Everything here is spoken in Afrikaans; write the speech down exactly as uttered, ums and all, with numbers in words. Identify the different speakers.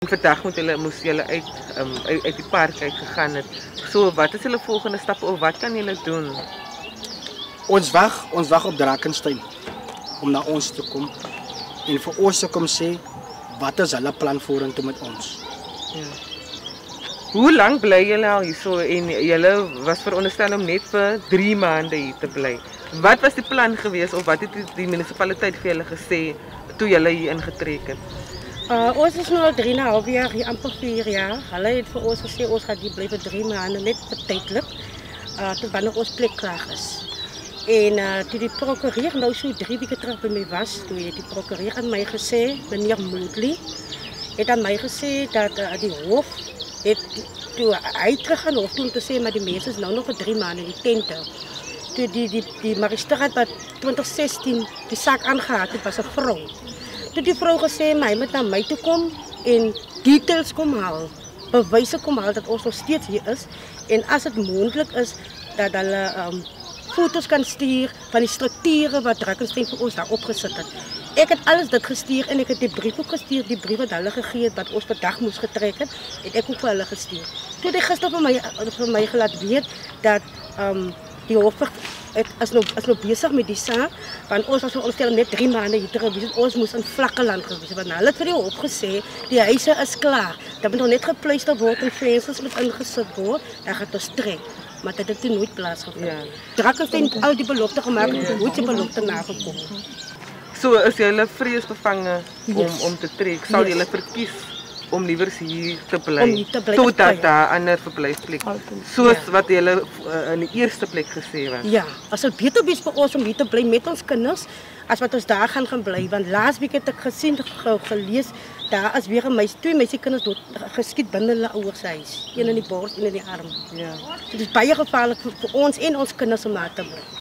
Speaker 1: Vandag moet julle moes julle uit, um, uit uit die park uit gegaan het. So wat is julle volgende stappe of wat kan julle doen?
Speaker 2: Ons wag, ons wag op Drakensberg om na ons te kom en vir ons te kom sê wat is hulle plan vorentoe met ons.
Speaker 1: Ja. Hoe lank bly julle al hierso en julle was veronderstel om net vir drie maande hier te bly? Wat was die plan geweest of wat het die, die munisipaliteit vir julle gesê toe julle hier ingetrek het?
Speaker 3: Uh, ons is nu al drie en een half jaar, hier amper vier jaar. Hulle het vir ons gesê ons gaan hier bly vir drie maanden, net vir tijdelijk, uh, tot wanneer ons plek klaar is. En uh, toe die procureur nou so drie weken terug bij mij was, toen het die procureur aan mij gezegd, meneer Moodley, het aan mij gezegd dat uh, die hof, het, toe hij terug aan de hof toen te zeggen, maar die mensen is nou nog voor drie maanden in die tenten. Toen die, die, die magistraat wat twintig zestien die zaak aangehaald het, was een vrouw. Toen die vrouw gezegd, maar hij moet naar mij toe komen en details komen halen, bewijzen komen halen dat ons nog steeds hier is. En als het mogelijk is, dat hulle um, foto's kan sturen van die structuren wat Drakensberg voor ons daar opgezet heeft. Ik heb alles dat gestuurd en ik heb die brief ook gestuurd, die brief wat hulle gegeven wat ons per dag moest getrekken, en ik ook voor hulle gestuurd. Toen hij gisteren voor mij, voor mij gelaten weet dat um, die hof het is nog, is nog bezig met die zaak, want ons was ons net drie maanden hier terug, ons moest in vlakke land geweest, want hulle het vir die hof gesê, die huise is klaar, dat moet nog net gepluister word en vensters moet ingezet word, dan gaat ons trek. Maar dat heeft nooit plaatsgevonden. Ja. Drakensberg heeft al die beloften gemaakt en nooit die beloften nagekomen.
Speaker 1: So is julle vreesbevange om,
Speaker 3: Yes.
Speaker 1: om te trek, sal
Speaker 3: Yes.
Speaker 1: julle verkies om liewer hier te bly,
Speaker 3: Om hier te bly,
Speaker 1: totdat
Speaker 3: ja.
Speaker 1: daar 'n ander verblyfplek, soos
Speaker 3: Ja.
Speaker 1: wat julle uh, in die eerste plek gesê was.
Speaker 3: Ja, als het beter is voor ons om hier te blijven met ons kinders, als wat ons daar gaan gaan blijven. Want laatst week heb ik gezien, ge, gelezen, daar is weer een meisje, twee meisiekinders dood geskiet binnen hulle ouers huis. Een in die borst, een in die arm.
Speaker 1: Ja.
Speaker 3: Het is baie gevaarlijk voor, voor ons en ons kinders om daar te blijven.